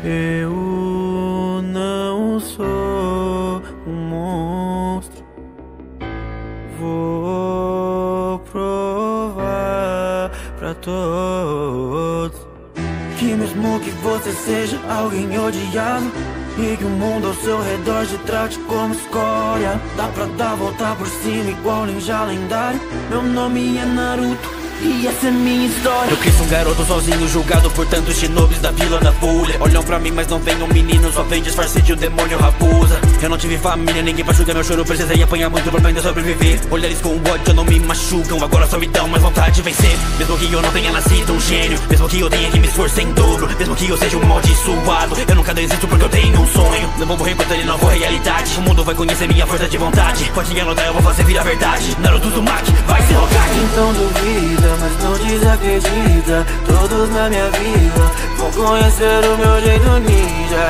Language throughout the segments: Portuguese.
Eu não sou um monstro. Vou provar pra todos que mesmo que você seja alguém odiado e que o mundo ao seu redor te trate como escória, dá pra dar a volta por cima igual ninja lendário. Meu nome é Naruto e essa é minha história. Eu cresci um garoto sozinho, julgado por tantos shinobis da Vila da Folha. Olham pra mim, mas não vem um menino, só vem disfarce de um demônio raposa. Eu não tive família, ninguém pra julgar meu choro. Precisei apanhar muito pra aprender a sobreviver. Olhares com ódio não me machucam, agora só me dão mais vontade de vencer. Mesmo que eu não tenha nascido um gênio, mesmo que eu tenha que me esforçar em dobro, mesmo que eu seja um amaldiçoado, eu nunca desisto porque eu tenho um sonho. Não vou morrer enquanto ele não for realidade. O mundo vai conhecer minha força de vontade. Pode anotar, eu vou fazer virar verdade. Naruto Uzumaki, vai se Hokage. Então duvida, mas não desacredita. Todos na minha vida vão conhecer o meu jeito ninja.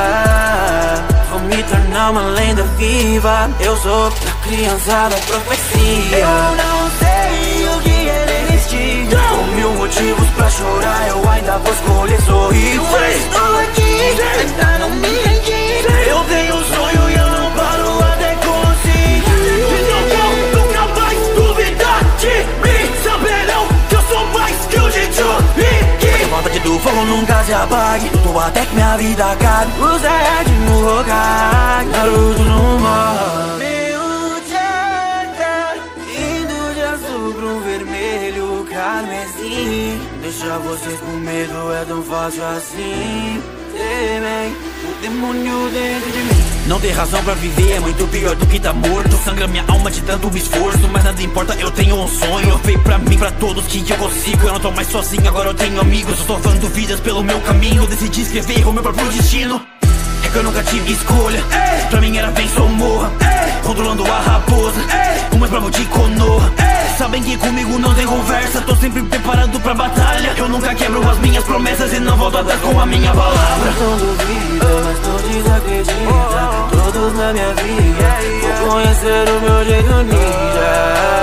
Vou me tornar uma lenda viva. Eu sou a criança da profecia. Eu não sei o que é desistir. Com 1000 motivos pra chorar, eu ainda vou escolher sorrir. Eu estou aqui, ainda não me rendi. Eu tenho um sonho e eu não paro até conseguir. Nunca mais duvidar de mim. Saberão que eu sou mais que o Jinchuriki. A vontade do fogo nunca se apague. Luto até que minha vida acabe. O Zed no Hokage, Naruto no morre. Meu tchan, indo de azul pra um vermelho carmesim. Deixar vocês com medo é tão fácil assim. Temem o demônio dentro de mim. Não ter razão pra viver é muito pior do que tá morto. Sangra minha alma de tanto esforço, mas nada importa, eu tenho um sonho. Eu veio pra mim, pra todos que eu consigo. Eu não tô mais sozinho, agora eu tenho amigos. Eu tô salvando vidas pelo meu caminho. Eu decidi escrever o meu próprio destino. É que eu nunca tive escolha. Pra mim era vença ou morra. Controlando a raposa, o mais bravo de Konoha. Sabem que comigo não tem conversa. Tô sempre preparado pra batalha. Eu nunca quebro as minhas promessas e não volto atrás com a minha palavra. Não duvida, mas não desacredita. Todos na minha vida vão conhecer o meu jeito ninja.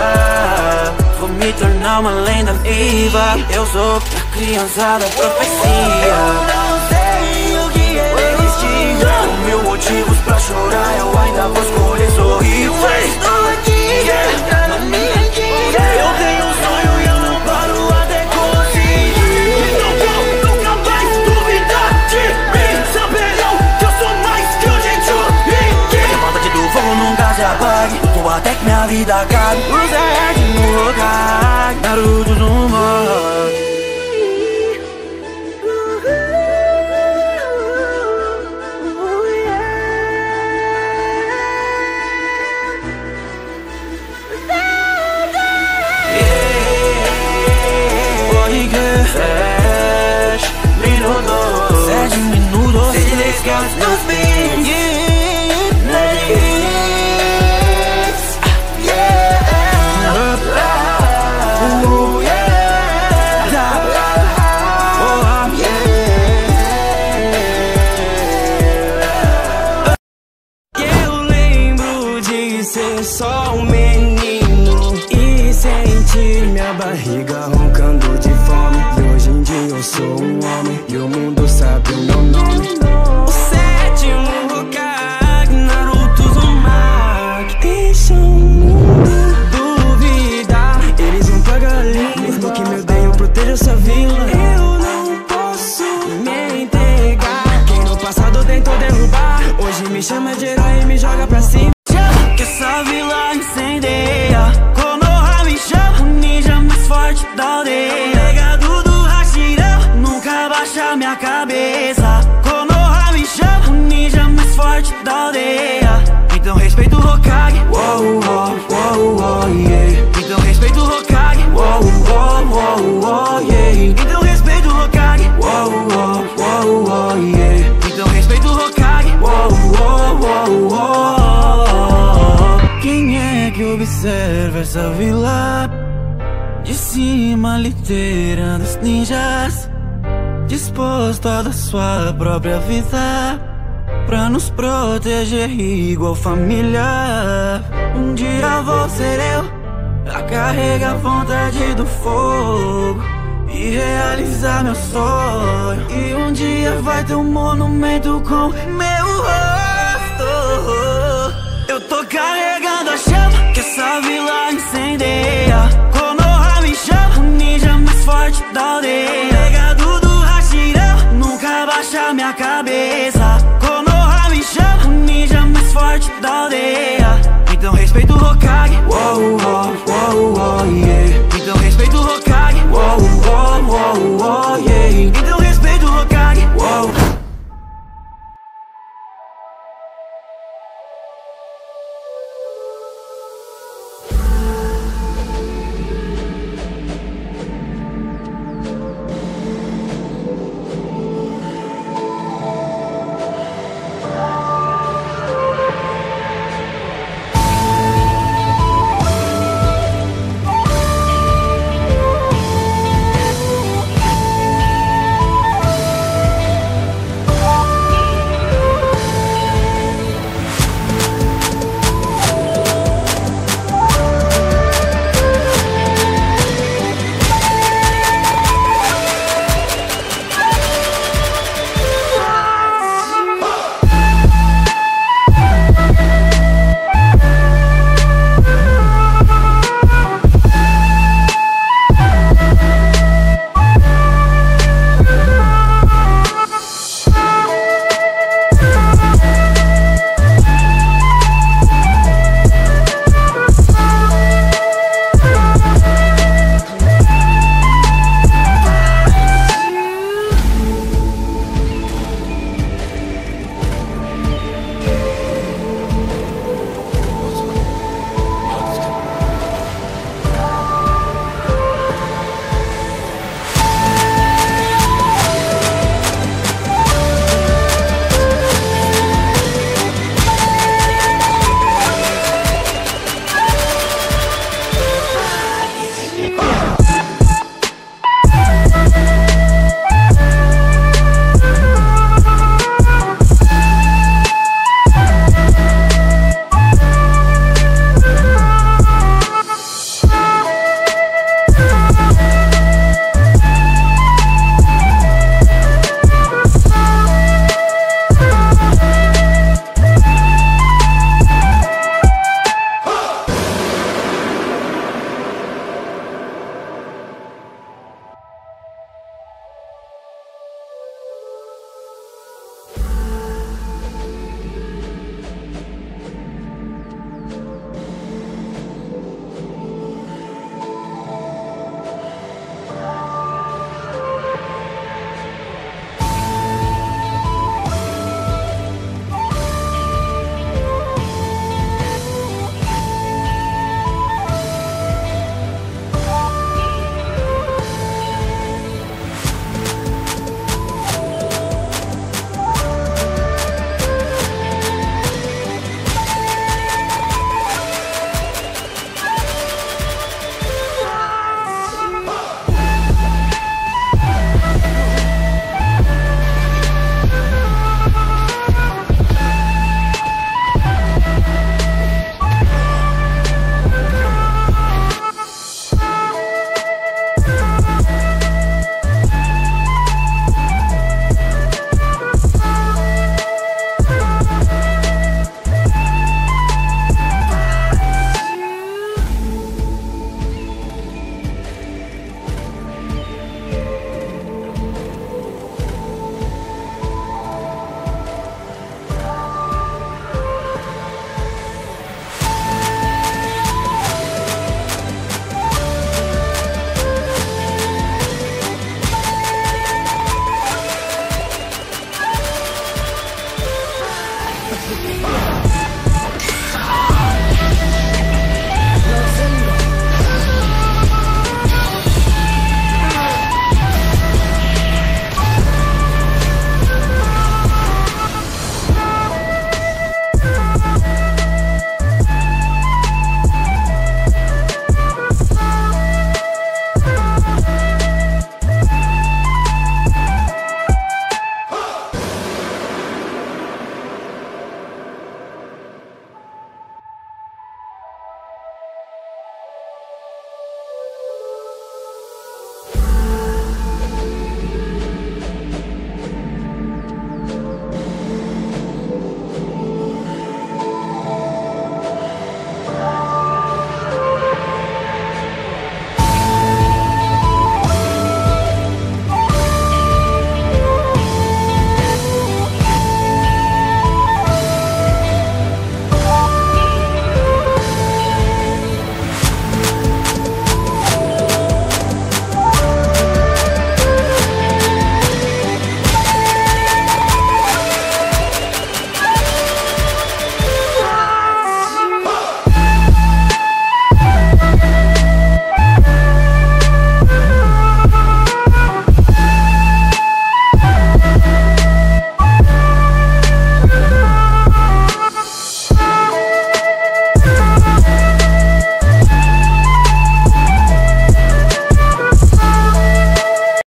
Vou me tornar uma lenda viva. Eu sou a criança da profecia. Eu não sei o que é desistir. Com 1000 motivos pra chorar, eu ainda vou escolher sorrir. Eu estou aqui, ainda não me rendi. Eu tenho um sonho e eu não paro até conseguir. Nunca mais duvidar de mim. Saberão que eu sou mais que o Jinchuriki. A vontade do fogo nunca se apague. Luto até que minha vida acabe. O Zed no Hokage, Naruto no morre. Nos beats, eu lembro de ser só um menino e sentir minha barriga roncando de fome. E hoje em dia eu sou um homem e o mundo sabe o meu nome. Deixa o mundo duvidar, eles vão pagar lindo. Mesmo que me odeiem, eu protejo essa vila. Eu não posso me entregar. Quem no passado tentou derrubar, hoje me chama de herói e me joga pra cima. Que essa vila incendeia. Konoha me chama, o ninja mais forte da aldeia. Legado do Hashirama, nunca baixa minha cabeça. Konoha me chama, o ninja mais forte da aldeia. Então respeito o Hokage, wow, wow, wow, wow, yeah. Então respeito o Hokage, wow, wow, wow, wow, yeah. Então respeito o Hokage, wow, wow, wow, wow, yeah. Então respeito o Hokage, wow, wow, wow, wow. Quem é que observa essa vila de cima, liderando os ninjas, disposto a dar sua própria vida pra nos proteger igual família. Um dia vou ser eu a carregar a vontade do fogo e realizar meu sonho. E um dia vai ter um monumento com meu rosto. Eu tô carregando a chama que essa vila incendeia.